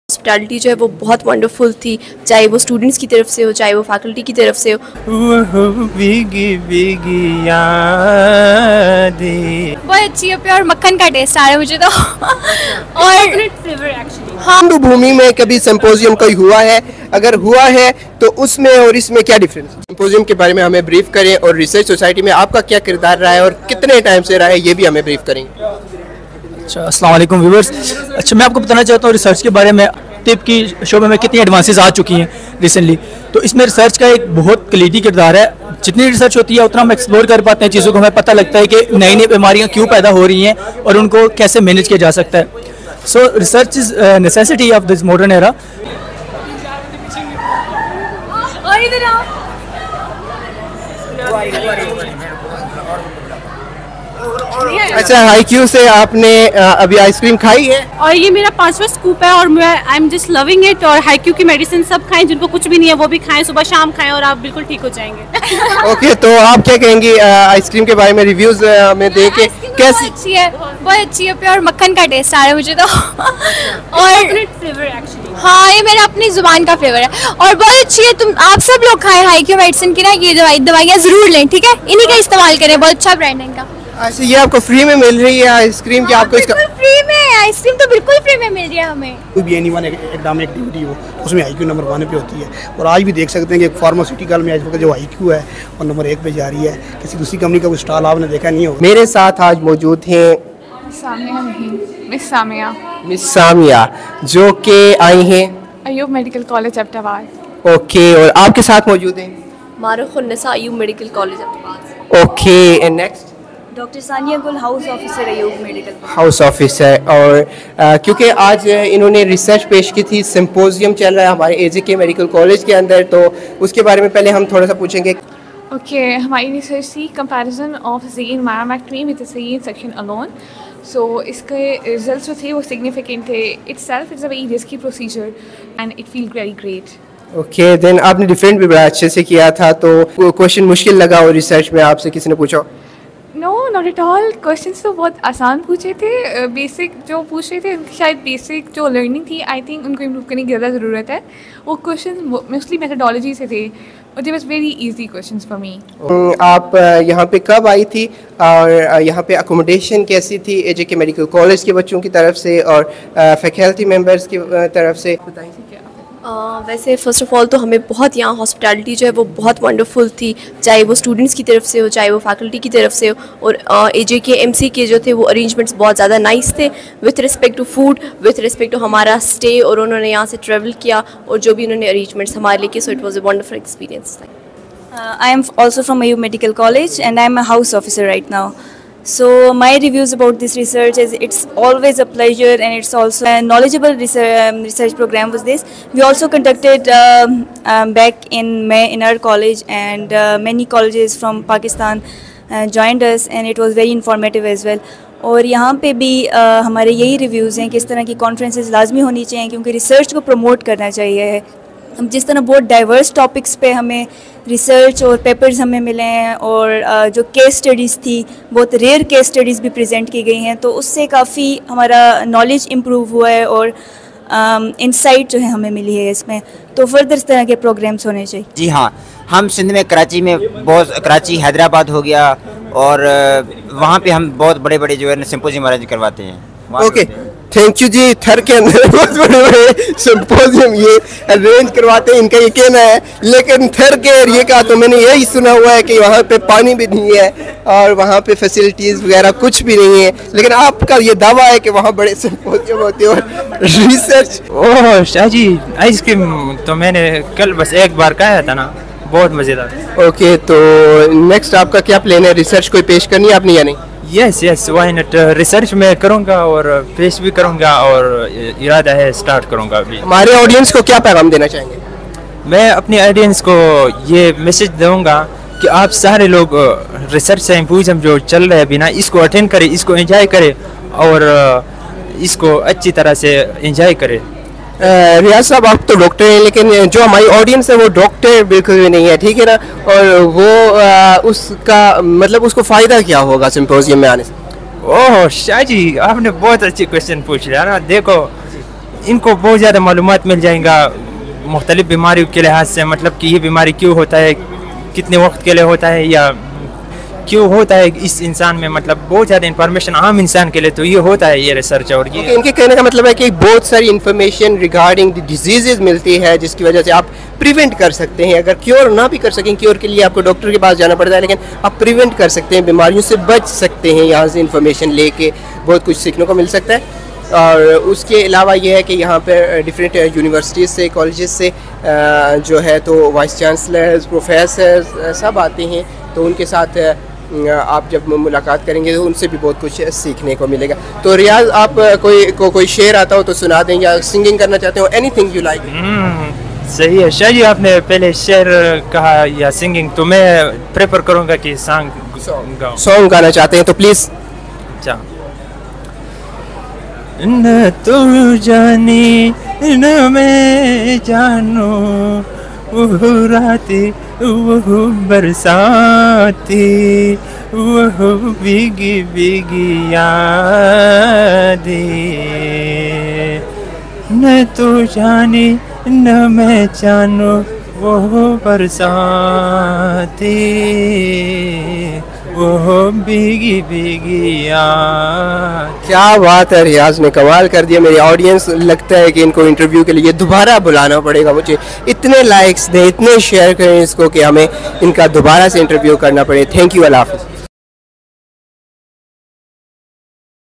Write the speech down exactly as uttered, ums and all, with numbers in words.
Hospitality जो है वो बहुत वंडरफुल थी, चाहे वो स्टूडेंट्स की तरफ से हो चाहे वो फैकल्टी की तरफ से हो। भीगी भीगी यादें बहुत अच्छी है, प्योर मक्खन का टेस्ट आ रहा है मुझे तो और फ्लेवर एक्चुअली। हाँ, भूमि में कभी सिंपोजियम कोई हुआ है? अगर हुआ है तो उसमें और इसमें क्या डिफरेंस? सिंपोजियम के बारे में हमें ब्रीफ करें और रिसर्च सोसाइटी में आपका क्या किरदार रहा है और कितने टाइम से रहा है ये भी हमें ब्रीफ करेंगे। अच्छा, अस्सलाम वालेकुम व्यूअर्स। अच्छा, मैं आपको बताना चाहता हूँ रिसर्च के बारे में, तिब की शोबे में कितनी एडवांसेस आ चुकी हैं रिसेंटली। तो इसमें रिसर्च का एक बहुत कलीदी किरदार है। जितनी रिसर्च होती है उतना हम एक्सप्लोर कर पाते हैं चीज़ों को, हमें पता लगता है कि नई नई बीमारियाँ क्यों पैदा हो रही हैं और उनको कैसे मैनेज किया जा सकता है। So research is necessity of this modern era. अच्छा, हाईक्यू से आपने अभी आइसक्रीम खाई है और ये मेरा पांचवा स्कूप है और मैं I am just loving it. और हाईक्यू की मेडिसिन सब खाएं, जिनको कुछ भी नहीं है वो भी खाएं, सुबह शाम खाएं और आप बिल्कुल ठीक हो जाएंगे। ओके, तो आप क्या कहेंगी आइसक्रीम के बारे में? रिव्यूज में दे के कैसी? अच्छी है, बहुत अच्छी है, प्योर मक्खन का टेस्ट आ रहा है मुझे तो और फ्लेवर एक्चुअली। हाँ, ये मेरा अपनी जुबान का फ्लेवर है और बहुत अच्छी है। तुम आप सब लोग खाएं हाईक्यू मेडिसिन की ना, ये दवाई दवाइयाँ जरूर लें, ठीक है? इन्हीं का इस्तेमाल करें, बहुत अच्छा ब्रांड है इनका। अच्छा, ये आपको फ्री में मिल रही है आइसक्रीम? की आपको इसका फ्री में आइसक्रीम तो बिल्कुल फ्री में मिल रही है हमें। कोई भी एनी वन एग्जाम एक्टिविटी हो उसमें आईक्यू नंबर वन पे होती है। और आज भी देख सकते हैं कि फार्मास्यूटिकल में आज वक्त जो आईक्यू है वो नंबर एक पे जा रही है। किसी दूसरी कंपनी का कोई स्टॉल आपने देखा नहीं होगा। मेरे साथ आज मौजूद हैं सामिया नहीं, मिस सामिया मिस सामिया जो कि आई हैं Ayub medical college Abbottabad. Okay, और आपके साथ मौजूद हैं Marukhunnisa Ayub medical college Abbottabad. Okay, and next doctor Sania Gul house officer Ayub medical house officer. और आ, क्योंकि आज इन्होंने रिसर्च पेश की थी, सिंपोजियम चल रहा है हमारे एजेके मेडिकल कॉलेज के अंदर, तो उसके बारे में पहले हम थोड़ा सा पूछेंगे। ओके, हमारी रिसर्च थी comparison of caesarean myomectomy with caesarean section alone. So इसके रिजल्ट्स जो थे वो सिग्निफिकेंट थे। Itself is a very risky procedure and it feel very great. Okay, then आपने डिफरेंट भी बड़ा अच्छे से किया था, तो क्वेश्चन मुश्किल लगा और रिसर्च में आपसे किसी ने पूछा? No, not at all. Questions तो बहुत आसान पूछे थे, बेसिक जो पूछ रहे थे उनकी शायद बेसिक जो लर्निंग थी आई थिंक उनको इम्प्रूव करने की ज़्यादा ज़रूरत है। वो क्वेश्चंस मोस्टली मेथडोलॉजी से थे और they was very easy questions for me. आप यहाँ पे कब आई थी और यहाँ पे अकोमोडेशन कैसी थी एजेके मेडिकल कॉलेज के बच्चों की तरफ से और फैकल्टी मेंबर्स की तरफ से? बताइए। Uh, वैसे फ़र्स्ट ऑफ़ ऑल तो हमें बहुत यहाँ हॉस्पिटैलिटी जो है वो बहुत वंडरफुल थी, चाहे वो स्टूडेंट्स की तरफ से हो चाहे वो फैकल्टी की तरफ से हो। और एजे के एम सी के जो थे वो अरेंजमेंट्स बहुत ज़्यादा नाइस थे with respect to food, with respect to हमारा स्टे, और उन्होंने यहाँ से ट्रेवल किया और जो भी उन्होंने अरेंजमेंट्स हमारे लिए किए। So it was a wonderful experience. I am also from Ayub medical college and I am a house officer right now. So my reviews about this research is it's always a pleasure and it's also a knowledgeable research, um, research program was this. We also conducted um, um, back in May in our college and uh, many colleges from Pakistan uh, joined us and it was very informative as well. और यहाँ पे भी uh, हमारे यही reviews हैं कि इस तरह की कॉन्फ्रेंसेस लाजमी होनी चाहिए क्योंकि रिसर्च को प्रमोट करना चाहिए। हम जिस तरह बहुत डाइवर्स टॉपिक्स पे हमें रिसर्च और पेपर्स हमें मिले हैं और जो केस स्टडीज़ थी बहुत रेयर केस स्टडीज़ भी प्रेजेंट की गई हैं, तो उससे काफ़ी हमारा नॉलेज इम्प्रूव हुआ है और इंसाइट जो है हमें मिली है इसमें। तो फर्दर इस तरह के प्रोग्राम्स होने चाहिए। जी हाँ, हम सिंध में कराची में बहुत कराची हैदराबाद हो गया और वहाँ पे हम बहुत बड़े बड़े जो है सिंपोजियम अरेंज करवाते हैं। Okay, thank you ji. Thar के अंदर बहुत बड़े बड़े सिंपोजियम ये अरेंज करवाते हैं, इनका ये कहना है। लेकिन थर के एरिया का तो मैंने यही सुना हुआ है कि वहाँ पे पानी भी नहीं है और वहाँ पे फैसिलिटीज़ वगैरह कुछ भी नहीं है, लेकिन आपका ये दावा है कि वहाँ बड़े सिंपोजियम होते हैं और research. Oh Shah ji, ice cream तो मैंने कल बस एक बार खाया था ना, बहुत मज़ेदार। ओके, तो नेक्स्ट आपका क्या प्लान है? रिसर्च कोई पेश करनी है आपने या नहीं? Yes yes, why not. Research में करूँगा और पेश भी करूँगा और इरादा है स्टार्ट करूँगा अभी। हमारे ऑडियंस को क्या पैगाम देना चाहेंगे? मैं अपनी ऑडियंस को ये मैसेज दूँगा कि आप सारे लोग रिसर्च सिंपोजियम जो चल रहे हैं अभी ना, इसको अटेंड करें, इसको एंजॉय करें और इसको अच्छी तरह से एंजॉय करें। रियाज साहब, आप तो डॉक्टर हैं लेकिन जो हमारी ऑडियंस है वो डॉक्टर बिल्कुल भी नहीं है, ठीक है ना? और वो आ, उसका मतलब उसको फ़ायदा क्या होगा सिंपोजियम में आने से? ओह शाह जी, आपने बहुत अच्छी क्वेश्चन पूछ लिया ना। देखो, इनको बहुत ज़्यादा मालूमात मिल जाएगा मुख्तलिफ़ बीमारियों के लिहाज से, मतलब कि ये बीमारी क्यों होता है, कितने वक्त के लिए होता है या क्यों होता है इस इंसान में, मतलब बहुत ज़्यादा इंफॉर्मेशन आम इंसान के लिए तो ये होता है ये रिसर्च। और ये okay, इनके कहने का मतलब है कि बहुत सारी इंफॉर्मेशन रिगार्डिंग द डिजीजेज मिलती है जिसकी वजह से आप प्रिवेंट कर सकते हैं। अगर क्योर ना भी कर सकें, क्योर के लिए आपको डॉक्टर के पास जाना पड़ता है, लेकिन आप प्रिवेंट कर सकते हैं, बीमारियों से बच सकते हैं। यहाँ से इंफॉर्मेशन लेके बहुत कुछ सीखने को मिल सकता है। और उसके अलावा ये है कि यहाँ पर डिफरेंट यूनिवर्सिटीज़ से, कॉलेजेस से जो है तो वाइस चांसलर्स, प्रोफेसर सब आते हैं, तो उनके साथ आप जब मुलाकात करेंगे तो उनसे भी बहुत कुछ सीखने को मिलेगा। तो रियाज, आप कोई को कोई शेर आता हो तो सुना दें, या सिंगिंग करना चाहते हो, एनीथिंग यू लाइक। सही है शाह जी, आपने पहले शेर कहा या सिंगिंग, तो मैं प्रेफर करूँगा कि सॉन्ग गाओ। सॉन्ग गाना चाहते हैं तो प्लीज़। अच्छा। न तू जानी न मैं जानू, वो राती वो बरसाती, वो भीगी भीगी यादें, न तू जानी न मैं जानू, वो बरसाती, वो भीगी भीगी याद। क्या बात है, रियाज ने कमाल कर दिया। मेरी ऑडियंस लगता है कि इनको इंटरव्यू के लिए दोबारा बुलाना पड़ेगा मुझे। इतने लाइक्स दें, इतने शेयर करें इसको कि हमें इनका दोबारा से इंटरव्यू करना पड़े। थैंक यू, अल्लाह हाफ़िज़।